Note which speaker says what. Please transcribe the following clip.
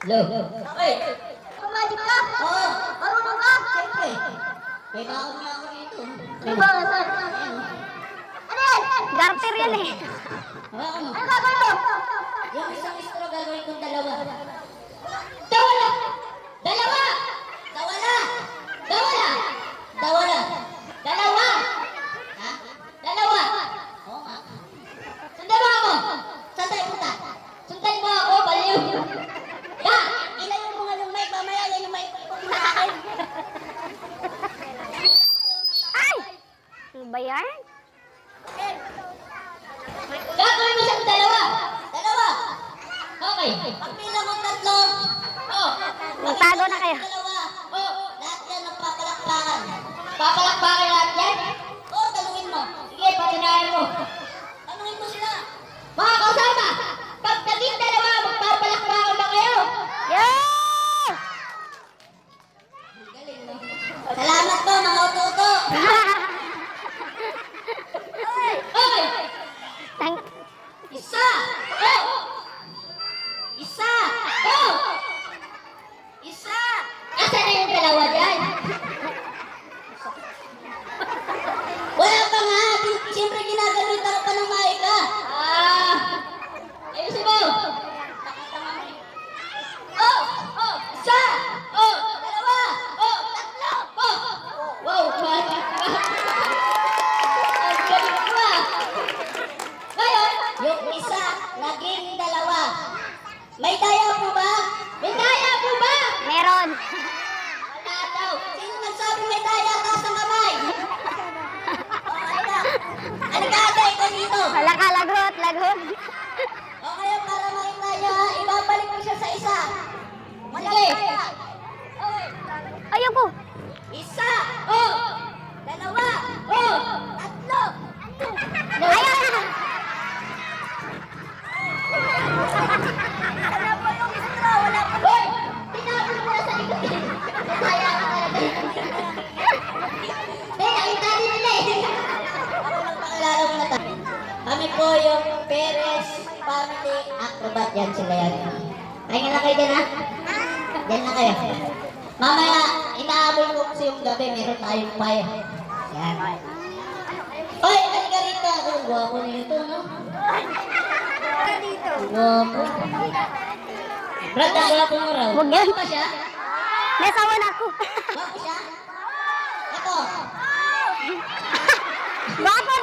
Speaker 1: Lo. Ay,
Speaker 2: Kumadik ka?
Speaker 1: oo.
Speaker 2: Marunong ka?
Speaker 1: Siyempre. May baon na ako dito.
Speaker 2: Ano ba? Saan? Ano yan?
Speaker 3: Garter yan eh.
Speaker 1: Hawakan mo.
Speaker 2: Ano gagawin mo?
Speaker 1: Yung isang straw gagawin kong dalawa. Dawala! Dalawa! Dawala! Dawala! Dawala! Dalawa! Ha? Dalawa! Oo nga. Sundan mo ako! Saan tayo punta? Sundan mo ako, baliw! Ya! Ilayo mo nga yung mic, mamaya yan yung mic ko muna sa akin.
Speaker 3: Ay! Ano ba yan?
Speaker 1: Gagawin mo siyang dalawa! Dalawa! Okay. Pagpila mo tatlo. Oh.
Speaker 3: Magtago na kayo.
Speaker 1: Dalawa. Oh. Lahat yan magpapalakpakan. Papalakpakan lahat yan? Oh, tanungin mo. Sige, patinayan mo. Tanungin mo sila. Mga kasama, pag naging dalawa, magpapalakpakan ba kayo?
Speaker 3: Yeah!
Speaker 1: Galing, no? Salamat po, mga uto-uto. Okay.
Speaker 3: Thank
Speaker 1: Isa! Oh! Isa! Oh! Isa! Asan na yung dalawa dyan? Wala pa nga! Siyempre ginagamit ako pa ng maika! Ayusin mo! Oh! Oh! Isa! Oh! Dalawa! Oh! Tatlo! Oh! Wow! Ang galing ko ah! Ngayon, yung isa, naging dalawa. May daya po ba? May daya po ba?
Speaker 3: Meron.
Speaker 1: Wala daw. Sino nagsabi may daya ka sa kamay? Ano gagawin ko dito?
Speaker 3: Wala ka, lagot, lagot.
Speaker 1: Okay, para makita niyo, ibabalik ko siya sa isa. Sige.
Speaker 3: Ayun po.
Speaker 1: Isa. Oh. Dalawa. Oh. Tatlo.
Speaker 3: Ayun!
Speaker 1: Wala pa yung istra, wala pa. Hoy! Tinapon mo na sa likod. Kaya ka talaga. Nakita din nila eh. Ako lang pakilala mo na tayo. Kami po yung Perez Family Acrobat. Yan sila yan. Pahinga na kayo dyan ha? Dyan na kayo. Mamaya, inaabol ko kasi yung gabi. Meron tayong pie. Yan. Hoy, halika rito. Ang gwapo nito, no? Gwapo. Brad, ang gwapo mo raw.
Speaker 3: Huwag yan.
Speaker 1: Gwapo ba siya?
Speaker 3: Nasawa na ako.
Speaker 1: Gwapo siya? Ito.
Speaker 3: Baka